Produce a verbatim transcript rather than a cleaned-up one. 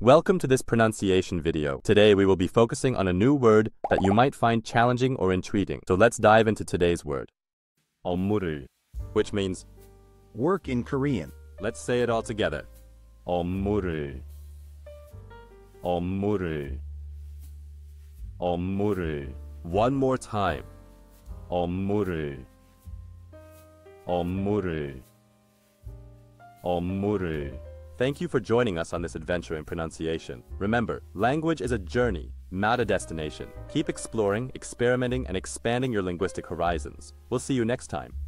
Welcome to this pronunciation video. Today we will be focusing on a new word that you might find challenging or intriguing. So let's dive into today's word. 업무를, which means work in Korean. Let's say it all together. 업무를, 업무를, 업무를. One more time. 업무를, 업무를, 업무를. Thank you for joining us on this adventure in pronunciation. Remember, language is a journey, not a destination. Keep exploring, experimenting, and expanding your linguistic horizons. We'll see you next time.